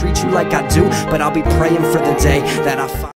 treat you like I do, but I'll be praying for the day that I find